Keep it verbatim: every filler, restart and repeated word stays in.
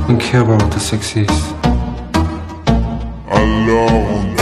Don't care about what the sex is. Alone.